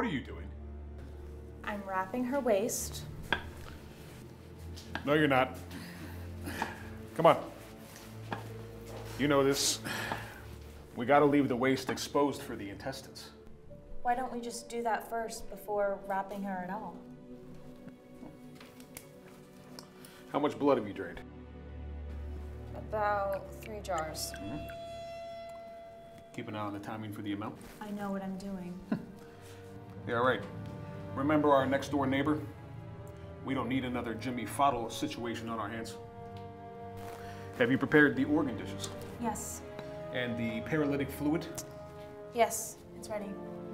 are you doing? I'm wrapping her waist. No, you're not. Come on. You know this. We gotta leave the waist exposed for the intestines. Why don't we just do that first before wrapping her at all? How much blood have you drained? About 3 jars. Mm-hmm. Keep an eye on the timing for the amount. I know what I'm doing. Yeah, right. Remember our next door neighbor? We don't need another Jimmy Foddle situation on our hands. Have you prepared the organ dishes? Yes. And the paralytic fluid? Yes, it's ready.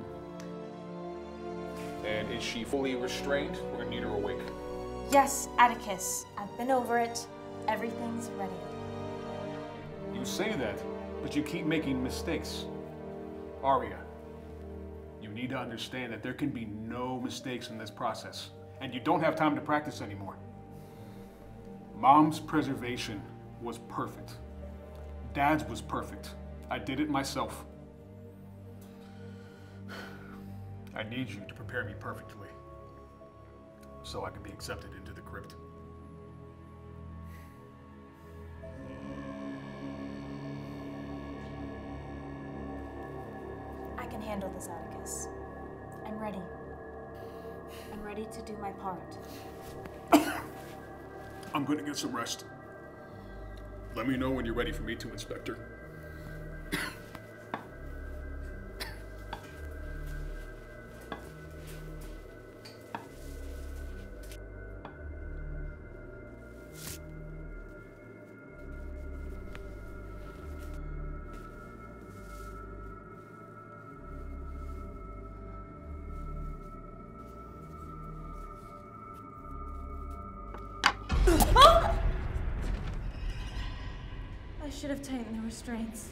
And is she fully restrained or need her awake? Yes, Atticus. I've been over it. Everything's ready. You say that, but you keep making mistakes. Aria, you need to understand that there can be no mistakes in this process, and you don't have time to practice anymore. Mom's preservation was perfect. Dad's was perfect. I did it myself. I need you to prepare me perfectly so I can be accepted into the crypt. I can handle this, Atticus. I'm ready. I'm ready to do my part. I'm gonna get some rest. Let me know when you're ready for me to inspect her. I should have tightened the restraints.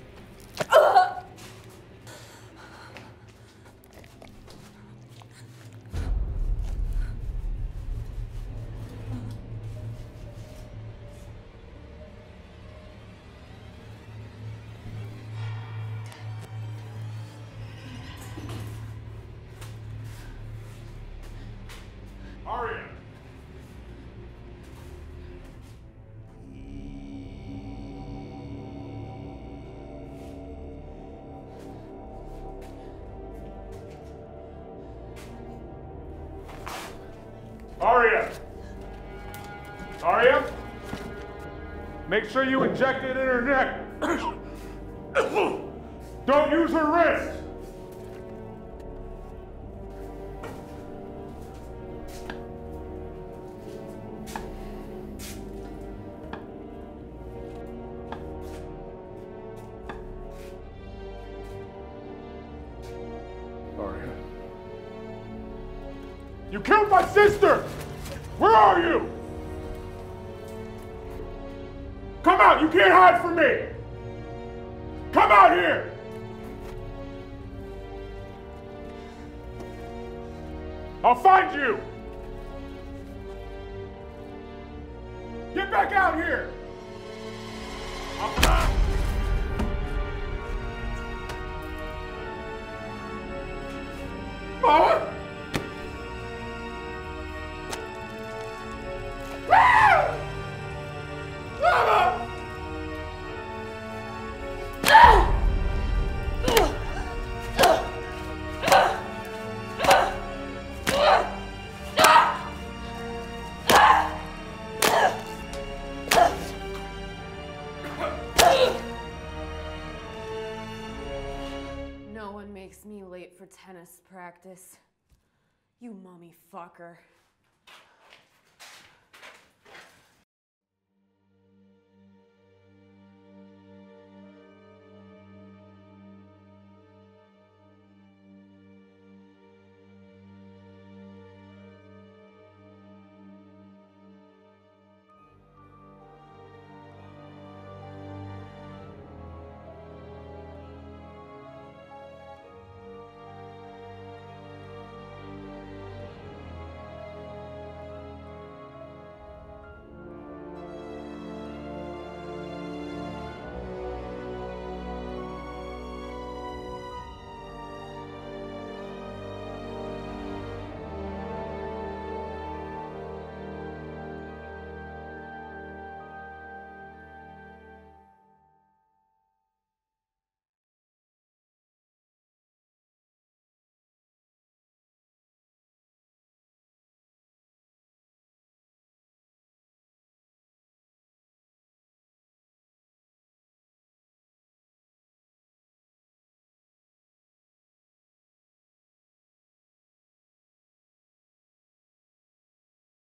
Aria! Aria! Aria? Make sure you inject it in her neck. Don't use her wrist. Aria. You killed my sister! Where are you? Come out! You can't hide from me! Come out here! I'll find you! Get back out here! Mama! Mama! No one makes me late for tennis practice. You mommy fucker.